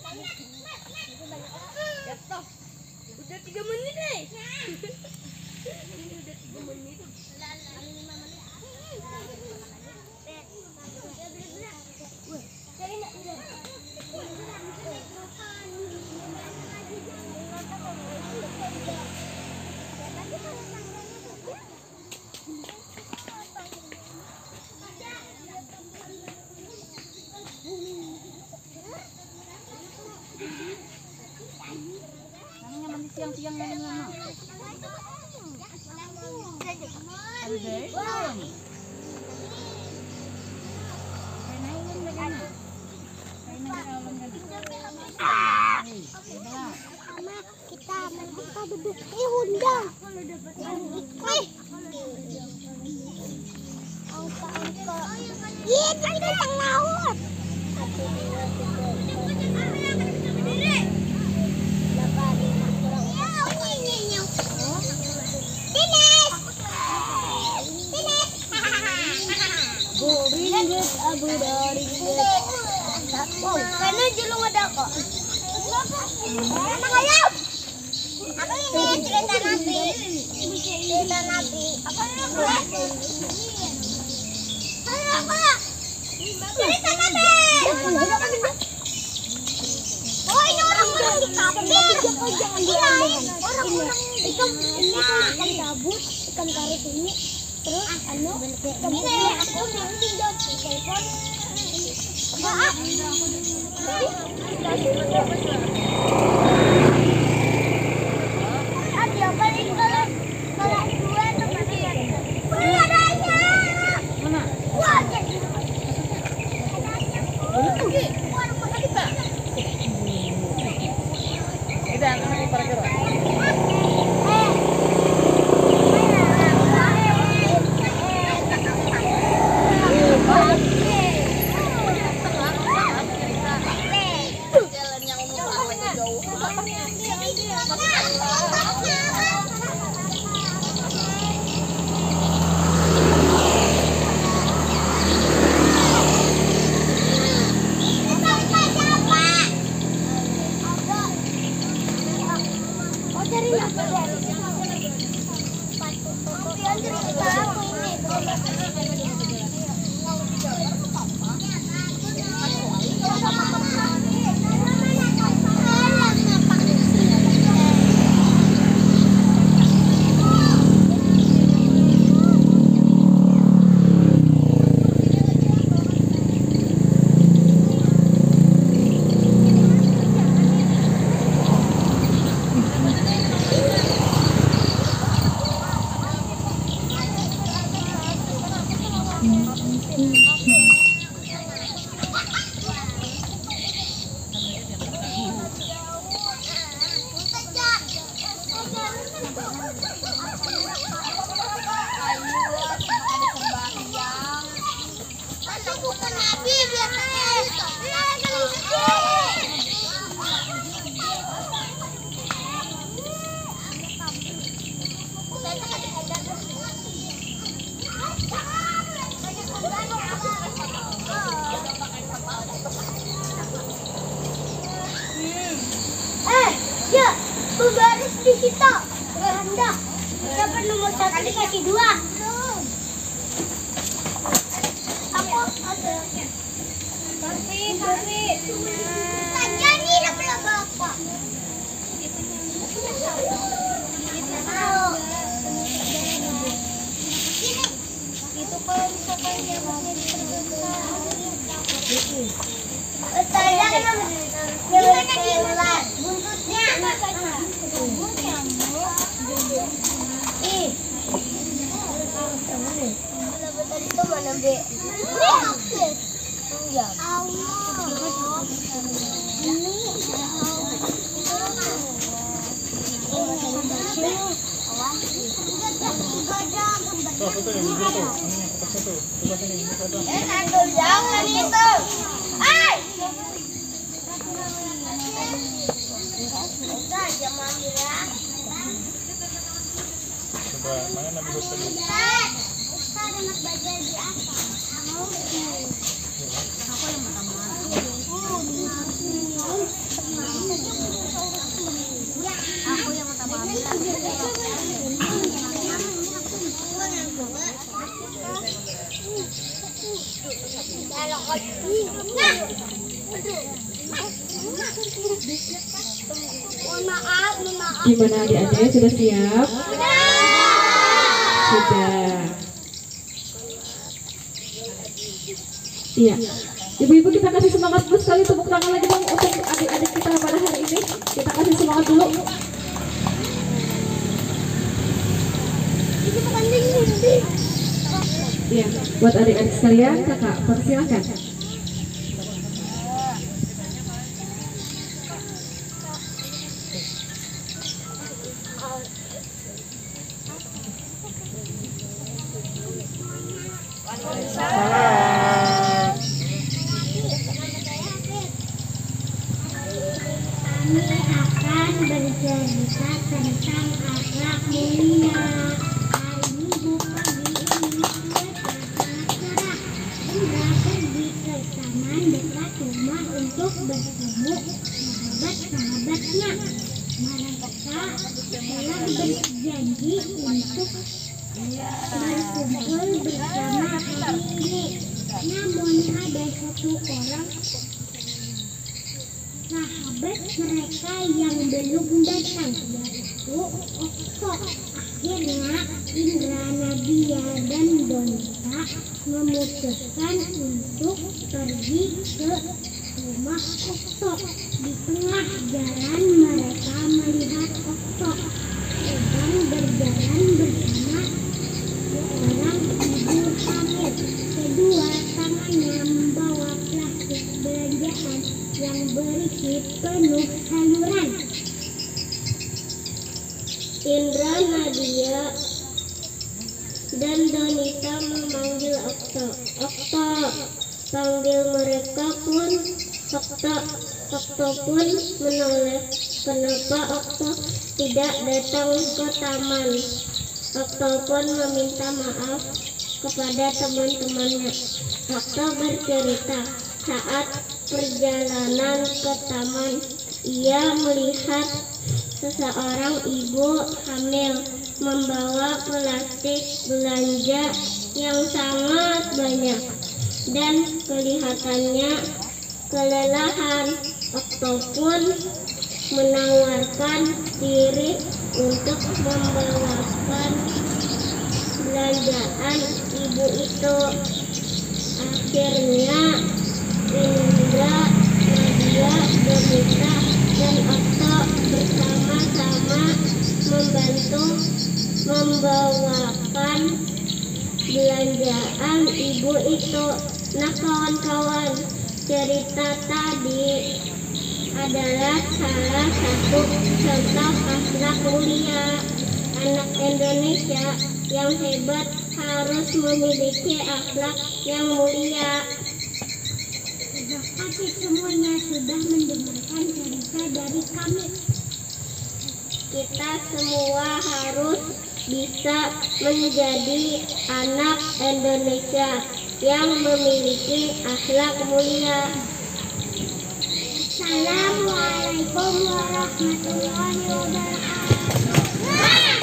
Jatuh. Udah 3 menit nih. Ini udah 3 menit. Siang-siang main lama. Kita duduk di undang. Iya, di depan laut. Karena jelung ada kok. Anak ayam. Aku ini cerita nabi. Cerita nabi. Apa ini? Apa? Cerita nabi. Oh, ini orang-orang di kafe. Jangan diambil. Orang-orang ini kan ikan gabus, ikan karet ini. Terus aku nanti dong telepon. Maaf. Ada paling kalau dua teman dia. Wih, ada ayam. Mana? Wah, jadi. Ada ayam. Oke. Wah, rumah kita. Kita akan para kira. Ya, berbaris di situ. Rendah. Siapa nomor 1 dikasih 2? Aku ada. Kasih. Saja nih nama bapak. Itu kalau misalkan dia masih terbuka. Saya kan gimana diulat buntutnya? Ih, tadi itu mana B? Enggak. Jangan itu. Jangan ambil ya. Coba mana Nabi Hud tadi? Ustaz anak belajar di atas. Aku yang pertama. Mohon maaf, mohon maaf. Gimana adik-adik, sudah siap? Sudah. Iya. Ibu-ibu, kita kasih semangat dulu sekali, tepuk tangan lagi dong untuk adik-adik kita pada hari ini. Kita kasih semangat dulu. Ini bukan dinding. Iya, buat adik-adik sekalian, kakak persilakan. Kami akan bercerita tentang akhlak mulia. Hari Minggu pagi ini cuaca sangat cerah. Indra pergi ke taman dekat rumah untuk bertemu sahabat-sahabatnya. Mereka telah berjanji untuk berkumpul bersama hari ini. Namun ada satu orang sahabat mereka yang belum datang, yaitu Okto. Akhirnya Indra, Nadia, dan Donita memutuskan untuk pergi ke rumah Okto. Di tengah jalan mereka melihat Okto sedang berjalan bersama seorang ibu hamil. Kedua tangannya membawa plastik belanjaan yang berisi penuh sayuran. Indra, Nadia, dan Donita memanggil Okto. Okto, panggil mereka pun Okto pun menoleh. Kenapa Okto tidak datang ke taman? Okto pun meminta maaf kepada teman-temannya. Okto bercerita, saat perjalanan ke taman, ia melihat seseorang ibu hamil membawa plastik belanja yang sangat banyak dan kelihatannya kelelahan. Okto pun menawarkan diri untuk membawakan belanjaan ibu itu. Akhirnya Indra, Nadia, Donita, dan Okto bersama-sama membantu membawakan belanjaan ibu itu. Nah kawan-kawan, cerita tadi adalah salah satu contoh akhlak mulia. Anak Indonesia yang hebat harus memiliki akhlak yang mulia. Terima kasih semuanya sudah mendengarkan cerita dari kami. Kita semua harus bisa menjadi anak Indonesia yang memiliki akhlak mulia. Assalamualaikum warahmatullahi wabarakatuh.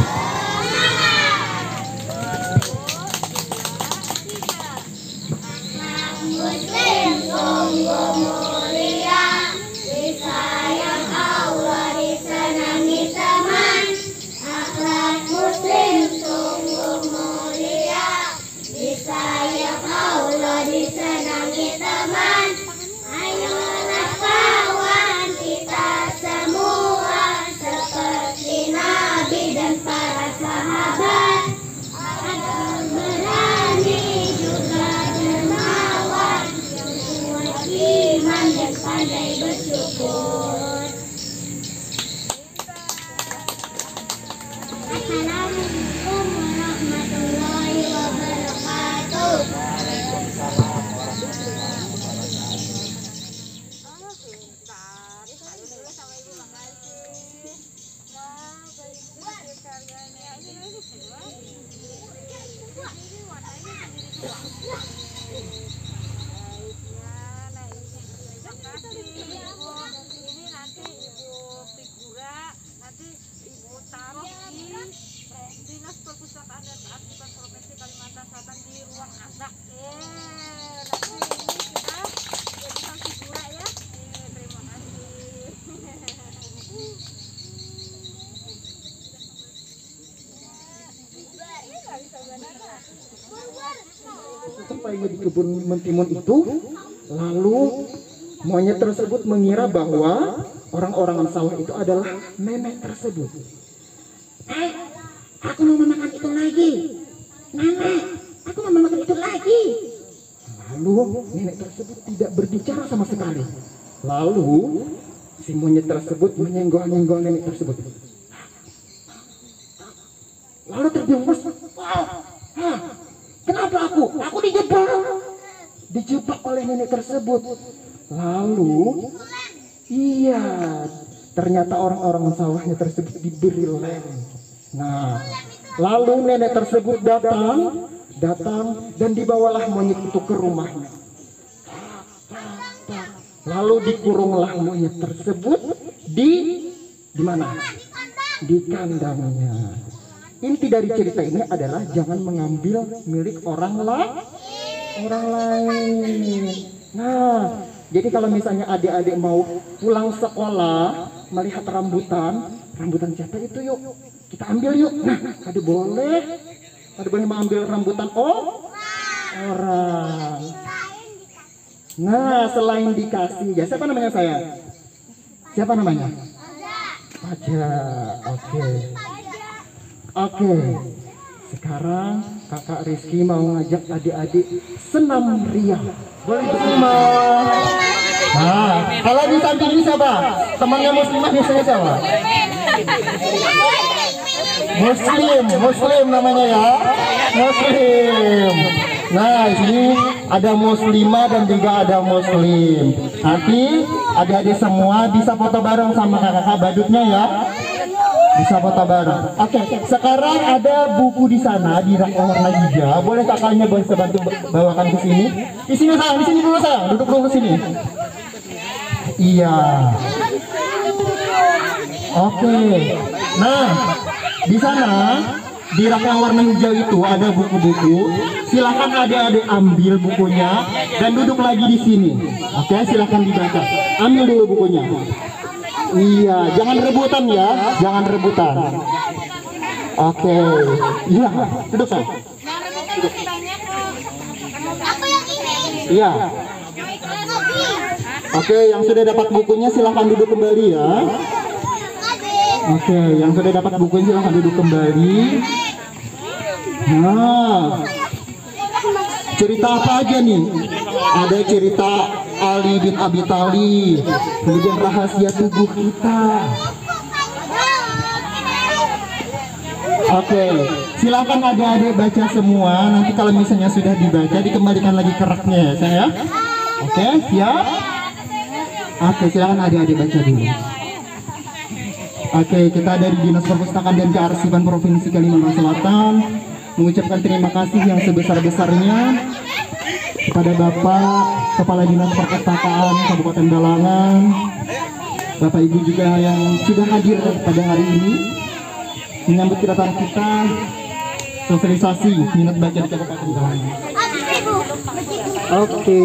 Muslim sungguh mulia, disayang Allah, disenangi teman. Akhlak Muslim sungguh mulia, disayang Allah, disenangi teman. Ayolah kawan kita semua seperti Nabi dan para sahabat, agar berani juga dermawan, yang kuat iman dan pandai bersyukur. Assalamualaikum warahmatullahi wabarakatuh. Ini nanti Ibu figura, nanti Ibu taruh di Dinas Perpustakaan dan Kearsipan Provinsi Kalimantan Selatan di ruang anak. Nanti ini kita jadikan figura ya. Terima kasih. sampainya di kebun mentimun itu, lalu monyet tersebut mengira bahwa orang-orangan sawah itu adalah nenek tersebut. Aku mau memakan itu lagi. Nenek, aku mau memakan itu lagi. Lalu nenek tersebut tidak berbicara sama sekali. Lalu si monyet tersebut menyenggol-nyenggol nenek tersebut. Lalu terdengus, kenapa aku? Aku dijebak oleh nenek tersebut. Lalu, iya, ternyata orang-orang sawahnya tersebut diberi lem. Nah, lalu nenek tersebut datang dan dibawalah monyet itu ke rumahnya. Lalu dikurunglah monyet tersebut di mana? Di kandangnya. Inti dari cerita ini adalah jangan mengambil milik orang lain. Nah, jadi kalau misalnya adik-adik mau pulang sekolah melihat rambutan siapa itu, yuk kita ambil yuk. Nah, adik boleh mengambil rambutan orang. Nah, selain dikasih, ya siapa namanya saya? Siapa namanya? Aja. Oke. Sekarang Kakak Rizky mau ngajak adik-adik senam ria. Boleh bersama. Nah, kalau di samping ini siapa? Temannya muslimah biasanya siapa? Muslim namanya ya. Muslim. Nah, ini ada muslimah dan juga ada muslim. Nanti adik-adik semua bisa foto bareng sama kakak badutnya ya. Bisa foto bareng. Oke, sekarang ada buku di sana di rak warna hijau. Boleh kakaknya bisa bantu bawakan ke sini. Di sini sayang, di sini dulu sayang. Duduk dulu ke sini. Iya. Oke. Nah, di sana di rak yang warna hijau itu ada buku-buku. Silakan adik-adik ambil bukunya dan duduk lagi di sini. Oke, silakan dibaca. Ambil dulu bukunya. Iya, jangan rebutan ya, jangan rebutan. Oke, iya, duduk sayang. Aku yang ini. Iya. Oke, yang sudah dapat bukunya silahkan duduk kembali ya. Oke, yang sudah dapat bukunya silahkan duduk kembali. Nah, cerita apa aja nih? Ada cerita Ali bin Abi Thalib, kemudian rahasia tubuh kita. Oke, silakan adik-adik baca semua. Nanti kalau misalnya sudah dibaca, dikembalikan lagi ke raknya ya saya. Oke, siap? Oke, silakan adik-adik baca dulu. Oke, kita dari Dinas Perpustakaan dan Kearsipan Provinsi Kalimantan Selatan mengucapkan terima kasih yang sebesar-besarnya kepada Bapak Kepala Dinas Perpustakaan Kabupaten Balangan, Bapak Ibu juga yang sudah hadir pada hari ini menyambut kedatangan kita sosialisasi minat baca di Kabupaten Balangan. Oke.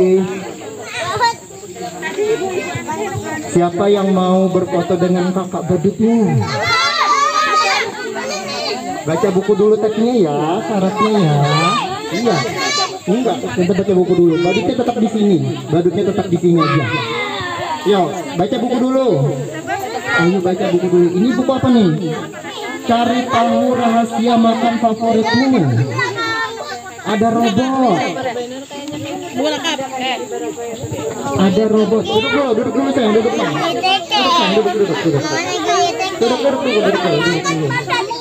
Siapa yang mau berfoto dengan kakak badutnya? Baca buku dulu teksnya ya, syaratnya ya. Iya. Enggak, kita baca buku dulu. Badutnya tetap di sini. Badutnya tetap di sini aja. Yo, baca buku dulu. Ayo baca buku dulu. Ini buku apa nih? Cari tahu rahasia makan favoritmu. Ada robot. Ada robot. Duduk dulu sayang, duduk. Duduk.